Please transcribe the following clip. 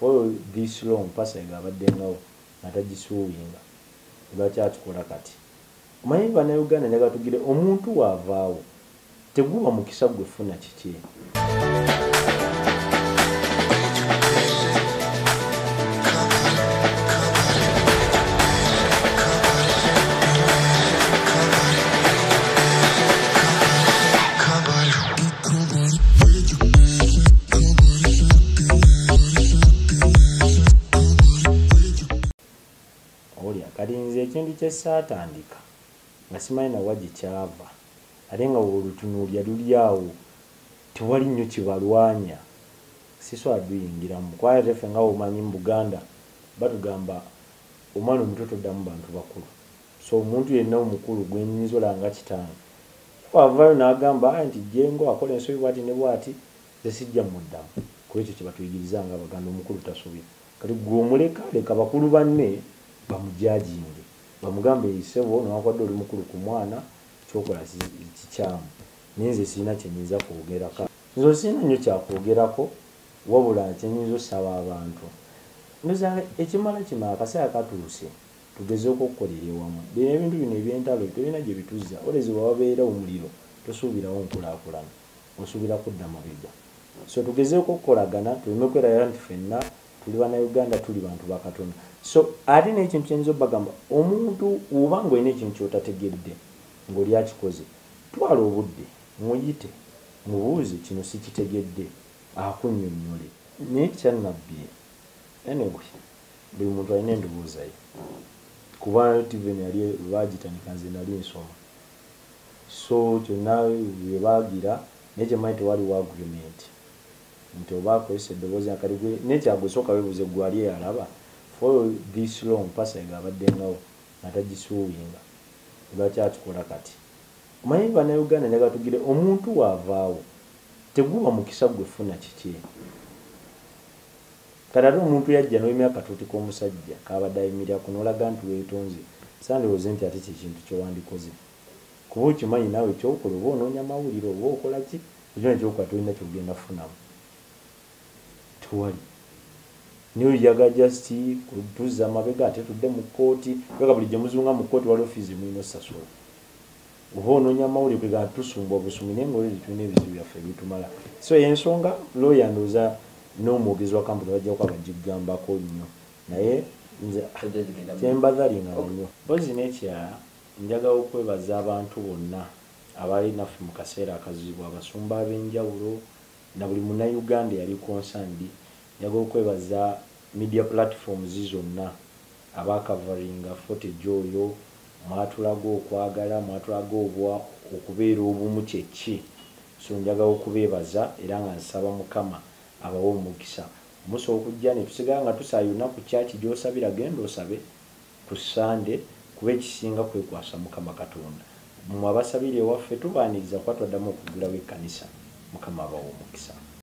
for this long passenga abaddengawo natagisuubinga lwakyakikola kati omanyi bannayuganda njagala tugire omuntu waavaawo teguba mukisa gwe funa kiki kalinze ekintu kye saatandika nga simanyi nawa gikyava ate nga olutunuulya luli awo tewali nnyo kibalwanya siso aduyingiramu kwaye tefe nga omanyi mu Buganda batugamba omwana omuto toddamu bantu bakulu so omuntu yenna omukulu gwe nnyinzola nga kitange wavaayo n'agamba nti Jengo akola ensobi bwati ne bwati ze sijja muddamu ku ekyo kye batuyigiriza nga Abaganda omukulu tasubira kati gwe omuleka leka bakulu banne bamujajinge bamugambe isebo n'akwadde oli mukulu ku mwana kyokola kikyamu ninze sirina kyenyinza kwogerako nzo sirina nnyo kyakwogerako wabula kyenyinza osaba abantu ndoza ekimala kino akaseera katuuse tugeze okukolera ewamu bino ebintu bino ebyentalo tebirina gye bituzza olezi wababeera omuliro tosuubirawo nkulaakulana osuubira kudda mabega so tugezeeko okukolagana tuleme kwerayira nti ffenna tuli bannayuganda tuli bantu ba Katonda so ate n'ekintu kyenyinza obbagamba omuntu oba ng'olina ekintu kyotategedde ng'oli akikoze twala obudde muyite mubuuze kino sikitegedde akunnyonnyole naye kyannabbi anyway buli muntu alina endowooza ye kuba tiven yali baagitandika nze nali nsoma so kyonna bwe baagira naye kyemanyi tewaliwo agreement nti oba akozesa eddoboozi akali gwe nekyagusooka weebuze gwali eyalaba for this long passenga abaddengawo natagisuubinga lwakyakikola kati omanyi bannayuganda njagala tugire omuntu waavaawo teguba mukisa gwe funa kiki kati ate omuntu yajja n'oyimira akatuuti k'omusajja kaabadde ayimirira kunoolaga nti weetonze sandowooze nti ate kyekintu kyowandikoze kuba okimanyi naawe kyokola oba onoonya mawulire oba okola ki ekyona kyokola tolina kyogenda funamu tewali niyo yaga just kutuzza amabega ate tudde mu kkooti bega buli gye muzunga mu kkooti waliwo fiizi mulina osasula oba onoonya amawulire kwega tusumba obusumi naye ngaolezi tulina ebizibu byaffe bitumala so ensonga looya ndooza n'omwogezi wa kampuni bajjako abagigambako nnyo naye nze kyembazalinga nnyo mpozi n'ekirala njagala okwebaza abantu bonna abali naffe mu kaseera akazibu abasumba ab'enjawulo na buli munnayuganda yali concerned njagala okwebaza media platforms zonna abakavaringa footage oyo mwatulaga okwagala mwatulaga okubeera obumu kyeki so njagala okubeebaza era nga nsaba Mukama abawo omukisa muso okujja ne tusigala nga tusaayuna ku kyaki gy'osabira genda osabe ku Sande kuba ekisinga kwekwasa Mukama Katonda mmwe abasabire ewaffe tubaaniriza kwatwaddamu okugulawo ekkanisa Mukama abawo omukisa